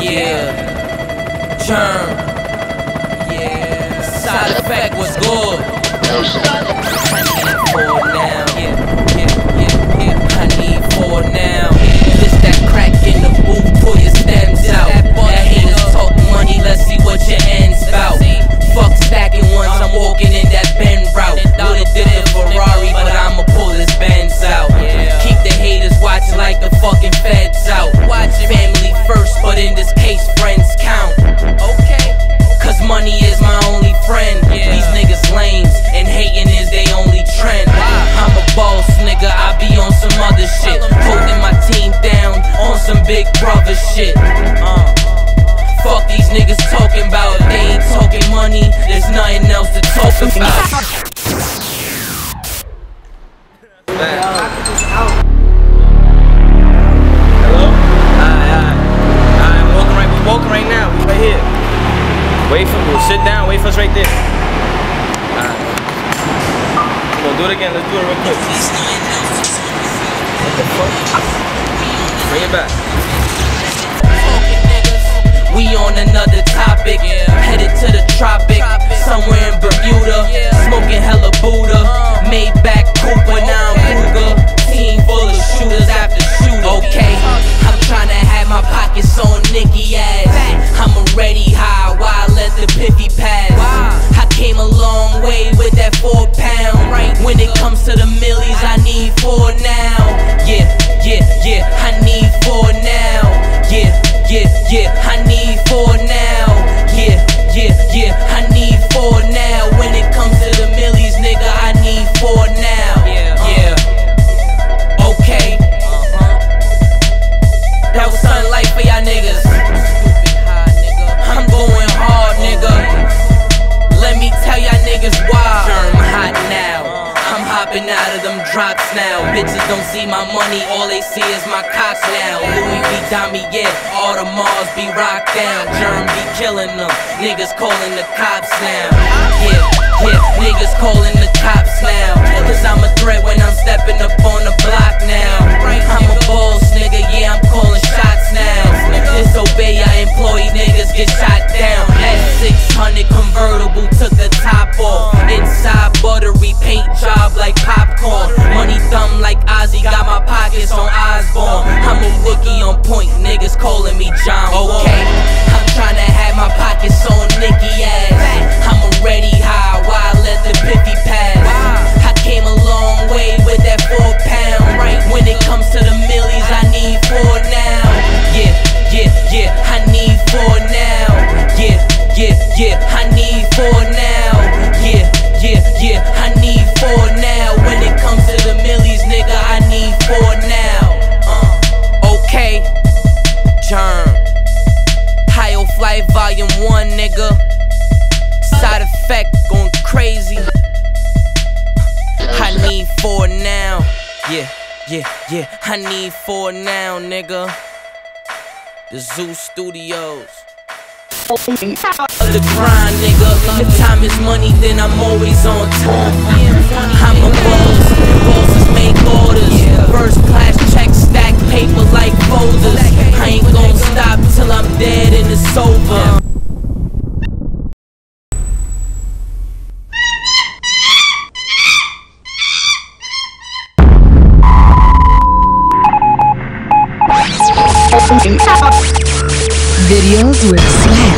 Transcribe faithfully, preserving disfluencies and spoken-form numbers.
Yeah, Germ. Yeah, side effect was good. I need four now. Yeah, yeah, yeah, yeah. I need four now. This that crack in the booth, pull your stems out. That haters talk money, let's see what your ends bout. Fuck stacking ones, I'm walking in that Benz route. Would've did a Ferrari, but I'ma pull this Benz out. Keep the haters watching like the fucking feds out. Watch family first, but in this case, friends count. Okay, cause money is my only friend. These niggas lames, and hating is they only trend. I'm a boss, nigga, I be on some other shit. Holding my team down on some big brother shit. Uh. Fuck these niggas talking about. If they ain't talking money, there's nothing else to talk about. Hello? Alright, alright. Alright, I'm walking right, we're walking right now. We right here. Wait for we'll sit down, wait for us right there. Alright. We're gonna do it again, let's do it real quick. What the fuck? Bring it back. We on another topic, headed to the tropic, somewhere in Bermuda, smoking hella Buddha, Maybach Cooper, now I'm Ruger, team full of shooters after shooter. Okay, I'm trying to have my pockets on Nicki ass. I'm already high, why I let the piffy pass? I came a long way with that four pound. When it comes to the millies, I need four now. Yeah, yeah, yeah, I need four now. Yeah, yeah, yeah, I need four now. Yeah, yeah, yeah, I need four now. When it comes to the millies, nigga, I need four now. Yeah, yeah. Okay. That was sunlight for y'all niggas. I'm going hard, nigga. Let me tell y'all niggas why. I'm hot now. I'm hopping out of them drops now. Bitches don't see my money, all they see is my cocks now. Louis V. Damier, all the Mars be rocked down. Germ be killing them, niggas calling the cops now. Yeah, yeah, niggas calling the cops now. Cause I'm a threat when I'm stepping up on the block now. I'm a boss nigga, yeah, I'm calling shots now. Disobey your employee, niggas get shot down. S six hundred convertible took the top off. Inside buttery paint job like popcorn. Money thumb like Ozzy, got my pockets on Osborne. I'm a rookie on point, niggas calling me John. Okay, I'm trying to have my pockets on Nicki ass. I'm already high, why I let the piffy pass? I came a long way with that four pound. When it comes to the millies, I need four now. Yeah, yeah, yeah, I need four now. Yeah, yeah, yeah, I need four now. Yeah, yeah, yeah, I need four now. When it comes to the millies, nigga, I need four now. Uh, okay, Germ. High Flight Volume one, nigga. Side effect going crazy. I need four now. Yeah, yeah, yeah, I need four now, nigga. The Zoo Studios. The grind, nigga. If time is money, then I'm always on time. I'm a boss. Bosses make orders. First class checks stack paper like folders. I ain't gon' stop till I'm dead and it's over. Videos with Swag.